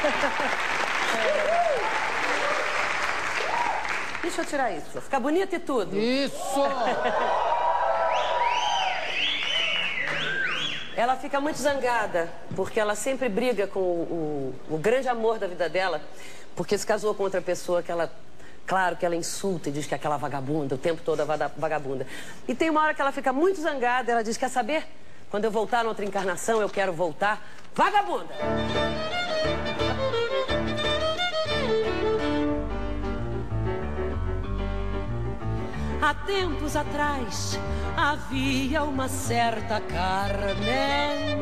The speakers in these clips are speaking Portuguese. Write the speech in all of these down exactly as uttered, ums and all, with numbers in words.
Deixa eu tirar isso. Fica bonita e tudo. Isso! Ela fica muito zangada, porque ela sempre briga com o, o, o grande amor da vida dela, porque se casou com outra pessoa que ela, claro, que ela insulta e diz que é aquela vagabunda, o tempo todo a vagabunda. E tem uma hora que ela fica muito zangada, ela diz, quer saber? Quando eu voltar na outra encarnação, eu quero voltar vagabunda. Há tempos atrás havia uma certa Carmen.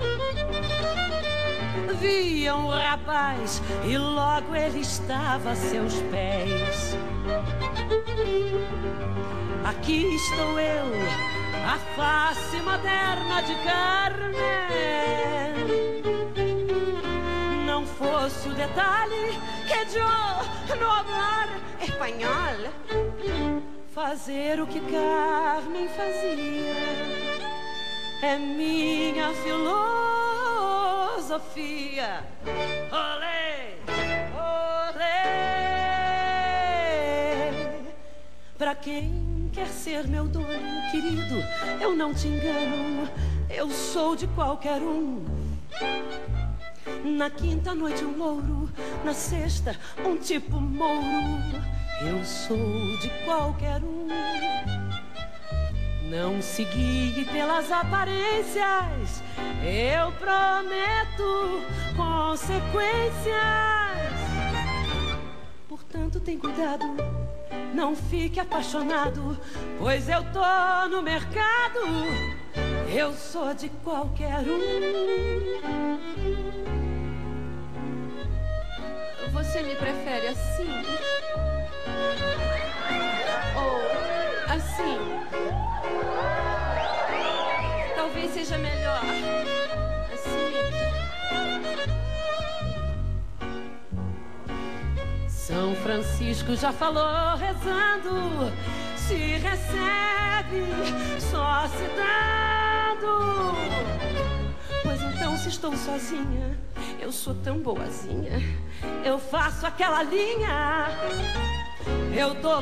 Via um rapaz e logo ele estava a seus pés. Aqui estou eu, a face moderna de Carmen. Não fosse o detalhe que eu no hablar espanhol, fazer o que Carmen fazia é minha filosofia. Olê, olê. Pra quem quer ser meu dono, querido, eu não te engano, eu sou de qualquer um. Na quinta noite um louro, na sexta um tipo mouro. Eu sou de qualquer um. Não se guie pelas aparências, eu prometo consequências. Portanto, tem cuidado, não fique apaixonado, pois eu tô no mercado. Eu sou de qualquer um. Você me prefere assim? Ou assim? Talvez seja melhor assim. São Francisco já falou rezando, se recebe só se dando. Pois então, se estou sozinha, eu sou tão boazinha, eu faço aquela linha, eu dou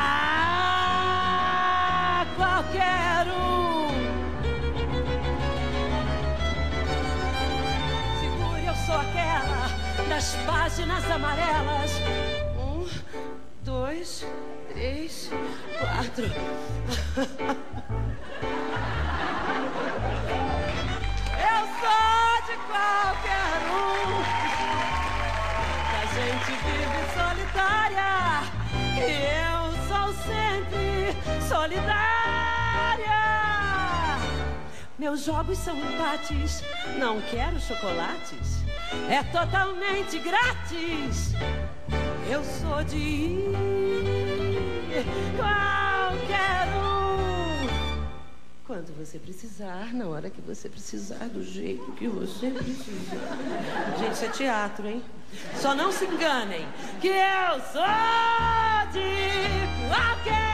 pra qualquer um. Segure, eu sou aquela das páginas amarelas. Um, dois, três, quatro. Eu sou de qualquer um. A gente vive solitária e eu sou sempre solidária. Meus jogos são empates, não quero chocolates, é totalmente grátis. Eu sou de qualquer um. Quando você precisar, na hora que você precisar, do jeito que você precisar. Gente, isso é teatro, hein? Só não se enganem, que eu sou de qualquer